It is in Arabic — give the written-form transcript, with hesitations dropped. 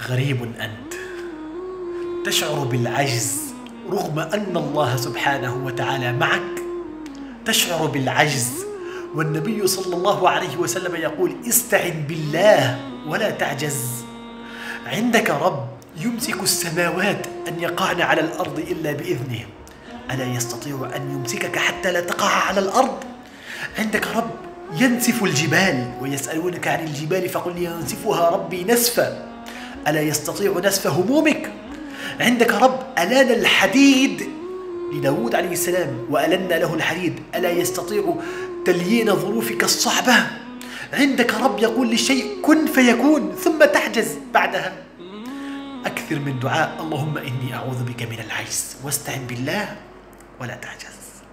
غريب أنت، تشعر بالعجز رغم أن الله سبحانه وتعالى معك. تشعر بالعجز، والنبي صلى الله عليه وسلم يقول: استعن بالله ولا تعجز. عندك رب يمسك السماوات أن يقعن على الأرض إلا بإذنه، ألا يستطيع أن يمسكك حتى لا تقع على الأرض؟ عندك رب ينسف الجبال، ويسألونك عن الجبال فقل ينسفها ربي نسفا، ألا يستطيع نسف همومك؟ عندك رب ألان الحديد لداود عليه السلام وألنا له الحديد، ألا يستطيع تليين ظروفك الصعبة؟ عندك رب يقول للشيء كن فيكون ثم تحجز بعدها. أكثر من دعاء اللهم إني أعوذ بك من العجز، واستعن بالله ولا تعجز.